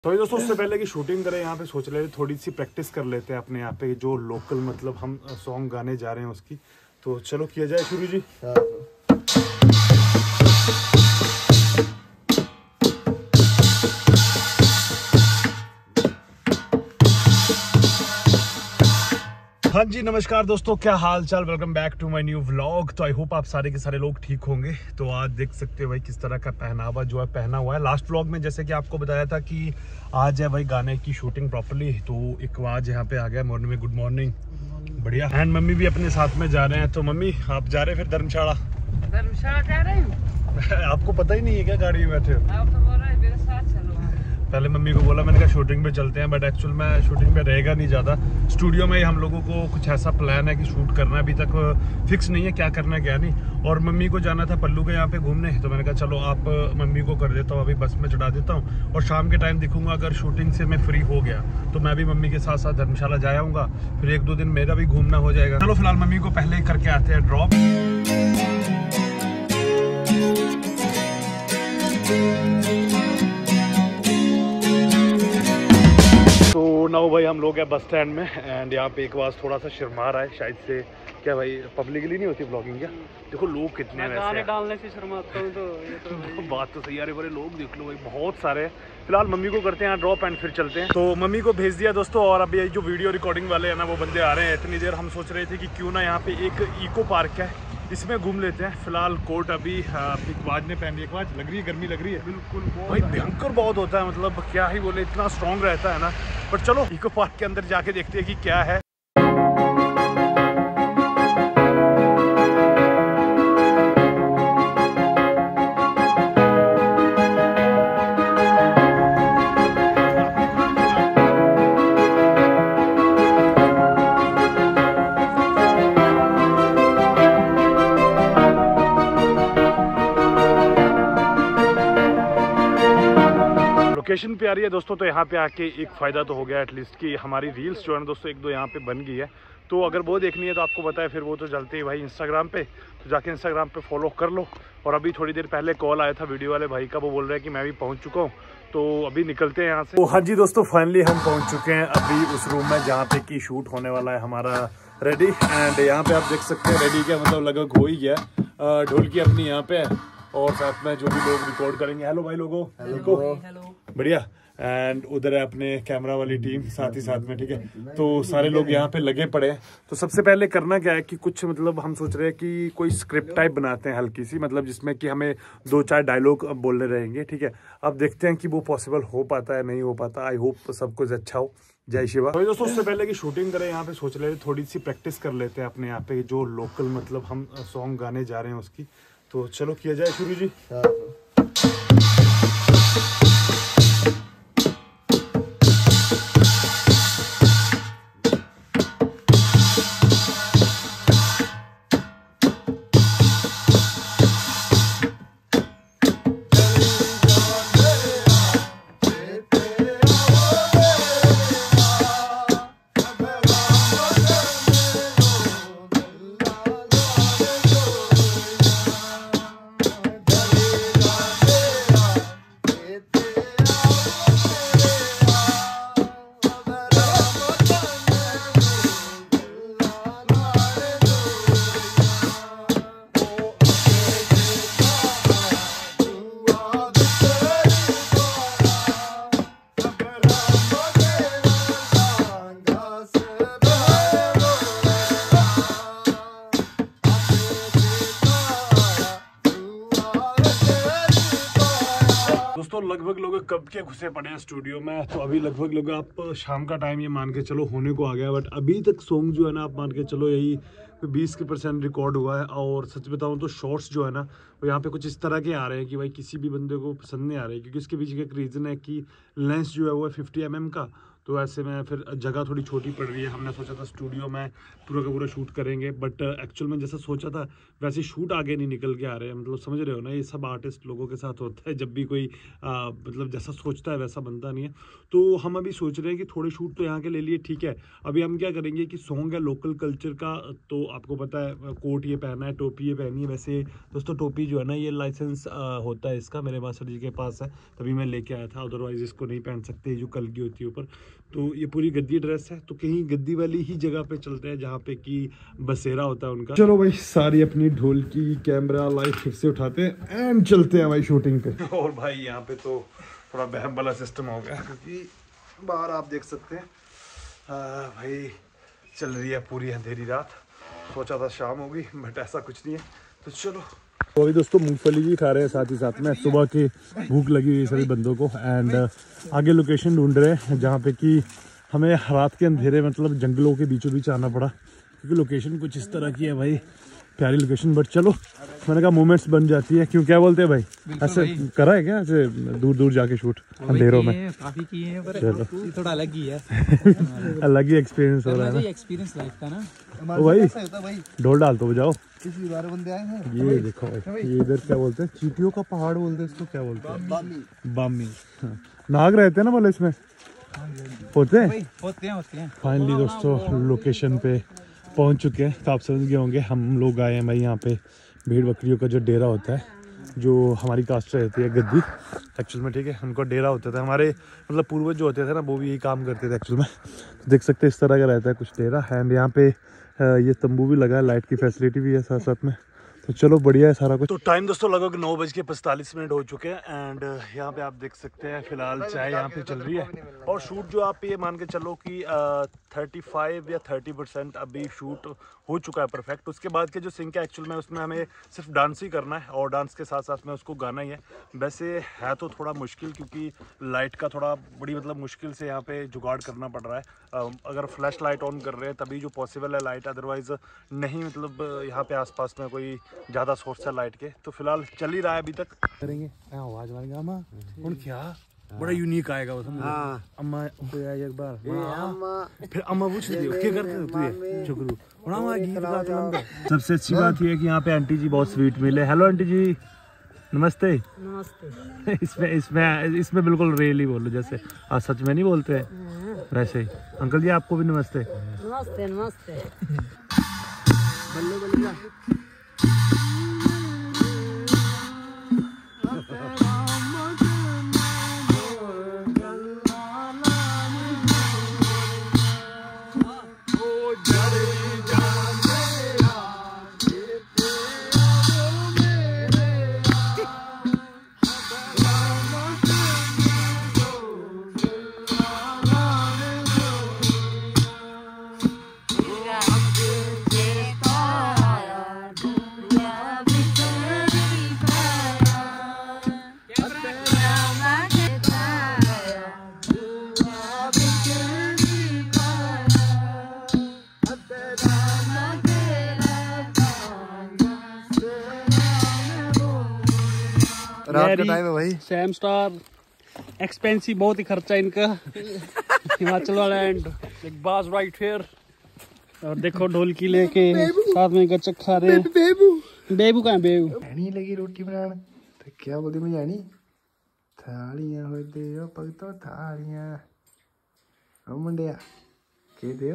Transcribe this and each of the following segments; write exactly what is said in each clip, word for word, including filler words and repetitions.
तो दोस्तों उससे पहले कि शूटिंग करें यहाँ पे सोच रहे थे थोड़ी सी प्रैक्टिस कर लेते हैं अपने यहाँ पे जो लोकल मतलब हम सॉन्ग गाने जा रहे हैं उसकी। तो चलो किया जाए शुरू जी। हाँ जी नमस्कार दोस्तों, क्या हाल चाल। Welcome back to my new vlog. तो आई होप आप सारे के सारे लोग ठीक होंगे। तो आज देख सकते हो भाई किस तरह का पहनावा जो है पहना हुआ है। लास्ट व्लॉग में जैसे कि आपको बताया था कि आज है भाई गाने की शूटिंग प्रॉपर्ली। तो एक आज यहाँ पे आ गया मॉर्निंग में। Good morning. बढ़िया। एंड मम्मी भी अपने साथ में जा रहे हैं। तो मम्मी आप जा रहे हैं फिर धर्मशाला? धर्मशाला कह रहे हो? आपको पता ही नहीं है क्या गाड़ी में बैठे हो? आप तो बोल रहे हैं मेरे साथ चलो। पहले मम्मी को बोला, मैंने कहा शूटिंग पे चलते हैं, बट एक्चुअल में शूटिंग पे रहेगा नहीं ज़्यादा। स्टूडियो में ही हम लोगों को कुछ ऐसा प्लान है कि शूट करना है। अभी तक फिक्स नहीं है क्या करना है क्या नहीं। और मम्मी को जाना था पल्लू के यहाँ पे घूमने, तो मैंने कहा चलो आप मम्मी को कर देता हूँ, अभी बस में चढ़ा देता हूँ और शाम के टाइम दिखूंगा। अगर शूटिंग से मैं फ्री हो गया तो मैं भी मम्मी के साथ साथ धर्मशाला जा आऊँगा, फिर एक दो दिन मेरा भी घूमना हो जाएगा। चलो फिलहाल मम्मी को पहले करके आते हैं ड्रॉप। तो नाउ भाई हम लोग हैं बस स्टैंड में एंड यहाँ पे एक बार थोड़ा सा शर्मा रहा है शायद से। क्या भाई पब्लिकली नहीं होती ब्लॉगिंग क्या? देखो लोग कितने हैं। गाने डालने से शर्माता हूँ तो ये तो बात तो सही है। अरे बड़े लोग देख लो भाई, बहुत सारे हैं। फिलहाल मम्मी को करते हैं ड्रॉप एंड फिर चलते हैं। तो मम्मी को भेज दिया दोस्तों। और अभी जो वीडियो रिकॉर्डिंग वाले हैं ना वो बंदे आ रहे हैं। इतनी देर हम सोच रहे थे कि क्यों ना यहाँ पे एक इको पार्क है, इसमें घूम लेते हैं। फिलहाल कोट अभी वाज ने पहन लिया। वाज लग रही है, गर्मी लग रही है बिल्कुल भाई, भयंकर बहुत होता है। मतलब क्या ही बोले, इतना स्ट्रॉन्ग रहता है ना। पर चलो इको पार्क के अंदर जाके देखते हैं कि क्या है। लोकेशन पे आ रही है दोस्तों। तो यहाँ पे आके एक फ़ायदा तो हो गया एटलीस्ट कि हमारी रील्स जो है ना दोस्तों एक दो यहाँ पे बन गई है। तो अगर वो देखनी है तो आपको पता है फिर वो तो चलते ही भाई इंस्टाग्राम पे, तो जाके इंस्टाग्राम पे फॉलो कर लो। और अभी थोड़ी देर पहले कॉल आया था वीडियो वाले भाई का, वो बोल रहे हैं कि मैं भी पहुँच चुका हूँ। तो अभी निकलते हैं यहाँ से। तो हाँ जी दोस्तों फाइनली हम पहुँच चुके हैं अभी उस रूम में जहाँ पे की शूट होने वाला है हमारा रेडी। एंड यहाँ पे आप देख सकते हैं रेडी क्या मतलब लगभग हो ही गया। ढोलकी अपनी यहाँ पे है और साथ में जो भी लोग रिकॉर्ड करेंगे। हेलो भाई लोगो, हेलो बढ़िया। एंड उधर है अपने कैमरा वाली टीम साथ ही साथ में, ठीक है। तो सारे लोग यहाँ पे लगे पड़े हैं। तो सबसे पहले करना क्या है कि कुछ मतलब हम सोच रहे हैं कि कोई स्क्रिप्ट टाइप बनाते हैं हल्की सी, मतलब जिसमें कि हमें दो चार डायलॉग बोलने रहेंगे, ठीक है। अब देखते हैं कि वो पॉसिबल हो पाता है नहीं हो पाता। आई होप सब कुछ अच्छा हो। जय शिवा। तो दोस्तों उससे पहले कि शूटिंग करें यहाँ पे सोच रहे थे थोड़ी सी प्रैक्टिस कर लेते हैं अपने यहाँ पे जो लोकल मतलब हम सॉन्ग गाने जा रहे हैं उसकी। तो चलो किया जाए शुरू जी। दोस्तों लगभग लोग कब के घुसे पड़े हैं स्टूडियो में। तो अभी लगभग लोग आप शाम का टाइम ये मान के चलो होने को आ गया, बट अभी तक सॉन्ग जो है ना आप मान के चलो यही बीस के परसेंट रिकॉर्ड हुआ है। और सच बताऊं तो शॉर्ट्स जो है ना वो यहाँ पे कुछ इस तरह के आ रहे हैं कि भाई किसी भी बंदे को पसंद नहीं आ रहे, क्योंकि इसके पीछे का एक रीज़न है कि लेंस जो है वो है फिफ्टी एम एम का। तो ऐसे में फिर जगह थोड़ी छोटी पड़ रही है। हमने सोचा था स्टूडियो में पूरा का पूरा शूट करेंगे, बट एक्चुअल में जैसा सोचा था वैसे शूट आगे नहीं निकल के आ रहे हैं। मतलब समझ रहे हो ना, ये सब आर्टिस्ट लोगों के साथ होता है, जब भी कोई आ, मतलब जैसा सोचता है वैसा बनता नहीं है। तो हम अभी सोच रहे हैं कि थोड़े शूट तो यहाँ के ले लिए, ठीक है। अभी हम क्या करेंगे कि सॉन्ग है लोकल कल्चर का, तो आपको पता है कोट ये पहना है, टोपी ये पहनी है। वैसे दोस्तों टोपी जो है ना, ये लाइसेंस होता है इसका, मेरे मास्टर जी के पास है, तभी मैं लेके आया था, अदरवाइज इसको नहीं पहन सकते, जो कलगी होती है ऊपर। तो ये पूरी गद्दी ड्रेस है, तो कहीं गद्दी वाली ही जगह पे चलते हैं जहाँ पे कि बसेरा होता है उनका। चलो भाई, सारी अपनी ढोल की कैमरा लाइट फिर से उठाते हैं एंड चलते हैं भाई शूटिंग पे। और भाई यहाँ पे तो थोड़ा बहम वाला सिस्टम हो गया, क्योंकि बाहर आप देख सकते हैं आ, भाई चल रही है पूरी अंधेरी रात। सोचा था शाम होगी, बट ऐसा कुछ नहीं है। तो चलो, तो अभी दोस्तों मूंगफली भी खा रहे हैं साथ ही साथ में, सुबह की भूख लगी हुई सभी बंदों को। एंड आगे लोकेशन ढूंढ रहे हैं जहाँ पे कि हमें रात के अंधेरे मतलब जंगलों के बीचों बीच आना पड़ा, क्योंकि लोकेशन कुछ इस तरह की है भाई, प्यारी लोकेशन। बट चलो, मैंने कहा मोमेंट्स बन जाती है, क्यों क्या बोलते हैं भाई, ऐसे करा है क्या ऐसे दूर दूर जाके शूट अंधेरों में? काफी किए हैं, पर चलो थोड़ा अलग ही है अलग ही एक्सपीरियंस हो रहा है ना, एक्सपीरियंस लाइफ का ना। ओ भाई ढोल डाल तो बजाओ। किसी बार बंदे आए हैं, ये देखो भाई, ये इधर क्या बोलते हैं, चींटियों का पहाड़ बोलते हैं इसको, क्या बोलते हैं? बामी। बामी। नाग रहते हैं ना, बोले इसमें होते हैं होते हैं होते हैं। फाइनली दोस्तों लोकेशन पे पहुंच चुके हैं। तो आप समझ गए होंगे, हम लोग आए हैं भाई यहाँ पे भेड़ बकरियों का जो डेरा होता है, जो हमारी कास्ट रहती है गद्दी एक्चुअल में, ठीक है। उनको डेरा होता था, हमारे मतलब पूर्वज जो होते थे ना, वो भी यही काम करते थे एक्चुअल में। तो देख सकते हैं इस तरह का रहता है कुछ डेरा। एंड यहाँ पे ये तंबू भी लगा है, लाइट की फैसिलिटी भी है साथ साथ में। तो चलो बढ़िया है सारा कुछ। तो टाइम दोस्तों लगभग नौ बज के पैंतालीस मिनट हो चुके हैं। एंड यहाँ पे आप देख सकते हैं फिलहाल चाय यहाँ पे चल रही है, और शूट जो आप ये मान के चलो कि थर्टी फाइव या थर्टी परसेंट अभी शूट हो चुका है परफेक्ट। उसके बाद के जो सिंक है एक्चुअल में, उसमें हमें सिर्फ डांस ही करना है, और डांस के साथ साथ में उसको गाना ही है। वैसे है तो थोड़ा मुश्किल, क्योंकि लाइट का थोड़ा बड़ी मतलब मुश्किल से यहाँ पे जुगाड़ करना पड़ रहा है। अगर फ्लैश लाइट ऑन कर रहे हैं तभी जो पॉसिबल है लाइट, अदरवाइज नहीं। मतलब यहाँ पे आसपास में कोई ज़्यादा सोर्स है लाइट के, तो फिलहाल चल ही रहा है अभी तक। करेंगे आवाज मारेंगे अम्मा उन क्या बड़ा यूनिक आएगा वो, समझ? हाँ। अम्मा एक बार फिर अम्मा पूछ रही हो क्या करते हो तू, ये चुकरू बड़ा गीत गाता लंबा। सबसे अच्छी बात ये है कि यहाँ पे आंटी जी बहुत स्वीट मिले। हेलो आंटी जी, नमस्ते। नमस्ते। इसमें इसमें इसमें बिल्कुल रियली बोलो, जैसे आप सच में नहीं बोलते वैसे ही। अंकल जी आपको भी नमस्ते। नमस्ते नमस्ते। बल्ले बल्ले रात का टाइम है भाई। सैम स्टार एक्सपेंसिव, बहुत ही खर्चा इनका हिमाचल वाला। एंड एक बाज राइट हियर, और देखो ढोलकी लेके साथ में गचक खा रहे हैं। बेबू बेबू कहाँ बेबू नहीं लगी रोटी बनाने, तो क्या बोलती मैं जानी थालियां हो दे पग तो थालियां मुंडिया के दे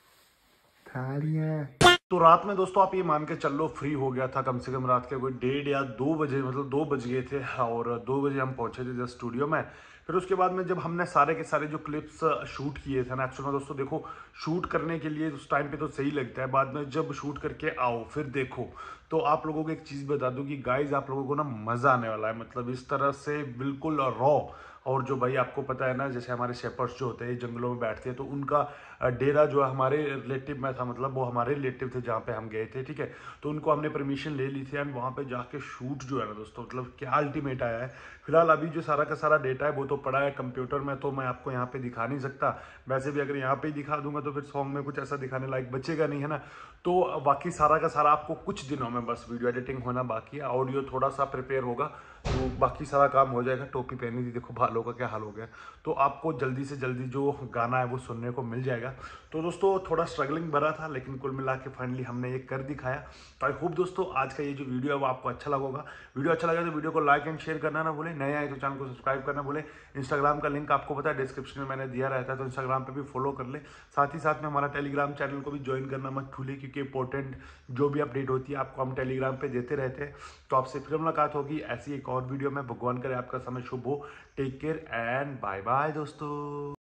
थालियां। तो रात में दोस्तों आप ये मान के चल लो फ्री हो गया था कम से कम रात के कोई डेढ़ या दो बजे, मतलब दो बज गए थे, और दो बजे हम पहुंचे थे स्टूडियो में। फिर उसके बाद में जब हमने सारे के सारे जो क्लिप्स शूट किए थे ना, एक्चुअल में दोस्तों देखो शूट करने के लिए उस टाइम पे तो सही लगता है, बाद में जब शूट करके आओ फिर देखो, तो आप लोगों को एक चीज़ बता दूं कि गाइज आप लोगों को ना मज़ा आने वाला है। मतलब इस तरह से बिल्कुल रॉ, और जो भाई आपको पता है ना, जैसे हमारे शेपर्स जो होते हैं जंगलों में बैठते हैं, तो उनका डेरा जो है हमारे रिलेटिव में था, मतलब वो हमारे रिलेटिव थे जहाँ पे हम गए थे, ठीक है। तो उनको हमने परमिशन ले ली थी, एंड वहाँ पे जाके शूट जो है ना दोस्तों, मतलब क्या अल्टीमेट आया है। फिलहाल अभी जो सारा का सारा डेटा है वो तो पड़ा है कंप्यूटर में, तो मैं आपको यहाँ पे दिखा नहीं सकता। वैसे भी अगर यहाँ पे ही दिखा दूंगा तो फिर सॉन्ग में कुछ ऐसा दिखाने लायक बचेगा नहीं, है ना। तो बाकी सारा का सारा आपको कुछ दिनों में बस वीडियो एडिटिंग होना बाकी है, ऑडियो थोड़ा सा प्रिपेयर होगा, तो बाकी सारा काम हो जाएगा। टोपी पहनी थी, देखो बालों का क्या हाल हो गया। तो आपको जल्दी से जल्दी जो गाना है वो सुनने को मिल जाएगा। तो दोस्तों थोड़ा स्ट्रगलिंग भरा था, लेकिन कुल मिला के फाइनली हमने ये कर दिखाया। तो आई होप दोस्तों आज का ये जो वीडियो है वो आपको अच्छा लगा होगा। वीडियो अच्छा लगा तो वीडियो को लाइक एंड शेयर करना ना भूले, नए आए तो चैनल को सब्सक्राइब करना भूले। इंस्टाग्राम का लिंक आपको पता है डिस्क्रिप्शन में मैंने दिया रहता है, तो इंस्टाग्राम पे भी फॉलो कर ले। साथ ही साथ में हमारा टेलीग्राम चैनल को भी ज्वाइन करना मत भूलिए, क्योंकि इंपॉर्टेंट जो भी अपडेट होती है आपको हम टेलीग्राम पे देते रहते हैं। तो आपसे फिर मुलाकात होगी ऐसी एक और वीडियो में। भगवान करे आपका समय शुभ हो। Take care and bye bye दोस्तों।